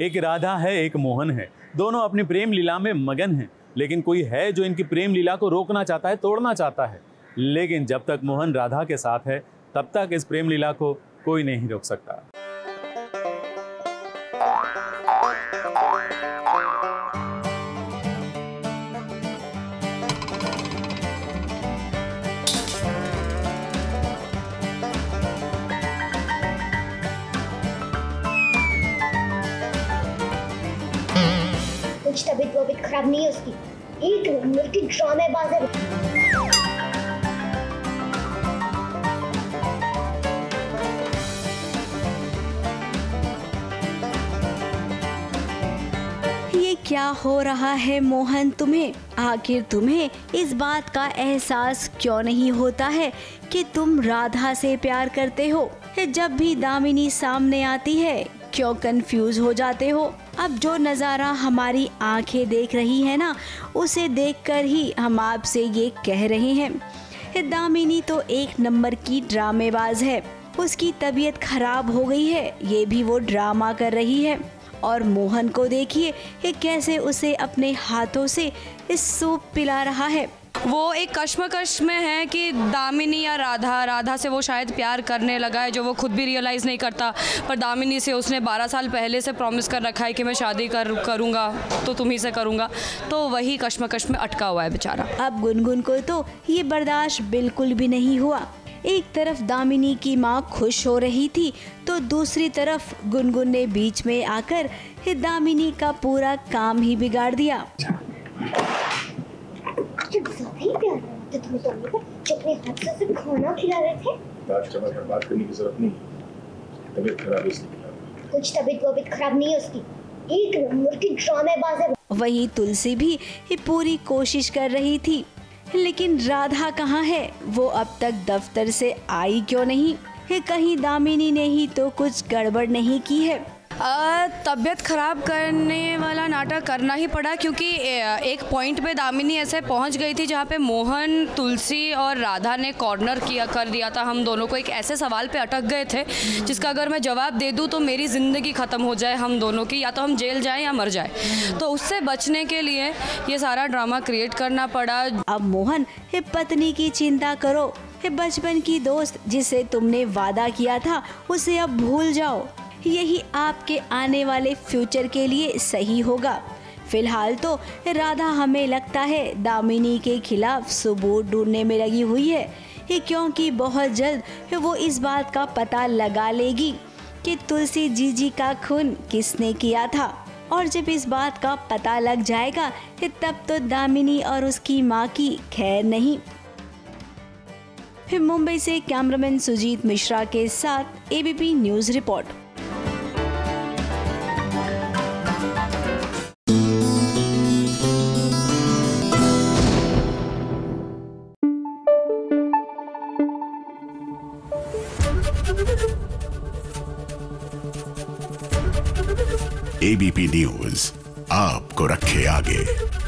एक राधा है, एक मोहन है, दोनों अपनी प्रेम लीला में मगन हैं। लेकिन कोई है जो इनकी प्रेम लीला को रोकना चाहता है, तोड़ना चाहता है। लेकिन जब तक मोहन राधा के साथ है तब तक इस प्रेम लीला को कोई नहीं रोक सकता। कुछ तबीयत खराब नहीं है उसकी, एक नंबर की ड्रामेबाज है। ये क्या हो रहा है मोहन तुम्हें? आखिर तुम्हें इस बात का एहसास क्यों नहीं होता है कि तुम राधा से प्यार करते हो? जब भी दामिनी सामने आती है क्यों कंफ्यूज हो जाते हो? अब जो नज़ारा हमारी आंखें देख रही है ना, उसे देखकर ही हम आपसे ये कह रहे हैं, दामिनी तो एक नंबर की ड्रामेबाज है। उसकी तबीयत खराब हो गई है, ये भी वो ड्रामा कर रही है। और मोहन को देखिए ये कैसे उसे अपने हाथों से इस सूप पिला रहा है। वो एक कश्मकश में है कि दामिनी या राधा से वो शायद प्यार करने लगा है, जो वो खुद भी रियलाइज़ नहीं करता। पर दामिनी से उसने 12 साल पहले से प्रॉमिस कर रखा है कि मैं शादी करूँगा तो तुम्ही से करूँगा। तो वही कश्मकश में अटका हुआ है बेचारा। अब गुनगुन को तो ये बर्दाश्त बिल्कुल भी नहीं हुआ। एक तरफ दामिनी की माँ खुश हो रही थी तो दूसरी तरफ गुनगुन ने बीच में आकर दामिनी का पूरा काम ही बिगाड़ दिया। जो अपने हाथ से खाना खिला रहे थे। बात करने की जरूरत नहीं, तबीयत खराब है इसलिए। कुछ तबीयत खराब नहीं है उसकी, एक नंबर की ड्रामेबाज है। वही तुलसी भी पूरी कोशिश कर रही थी, लेकिन राधा कहाँ है? वो अब तक दफ्तर से आई क्यों नहीं? कहीं दामिनी ने ही तो कुछ गड़बड़ नहीं की है? तबीयत ख़राब करने वाला नाटक करना ही पड़ा, क्योंकि एक पॉइंट पे दामिनी ऐसे पहुंच गई थी जहां पे मोहन, तुलसी और राधा ने कॉर्नर कर दिया था हम दोनों को। एक ऐसे सवाल पे अटक गए थे जिसका अगर मैं जवाब दे दूं तो मेरी ज़िंदगी ख़त्म हो जाए हम दोनों की, या तो हम जेल जाएं या मर जाए। तो उससे बचने के लिए ये सारा ड्रामा क्रिएट करना पड़ा। अब मोहन पत्नी की चिंता करो, बचपन की दोस्त जिसे तुमने वादा किया था उसे अब भूल जाओ। यही आपके आने वाले फ्यूचर के लिए सही होगा। फिलहाल तो राधा हमें लगता है दामिनी के खिलाफ सबूत ढूंढने में लगी हुई है, क्योंकि बहुत जल्द वो इस बात का पता लगा लेगी कि तुलसी जीजी का खून किसने किया था। और जब इस बात का पता लग जाएगा तब तो दामिनी और उसकी माँ की खैर नहीं। मुंबई से कैमरामैन सुजीत मिश्रा के साथ ABP news report. ABP news आपको रखे आगे।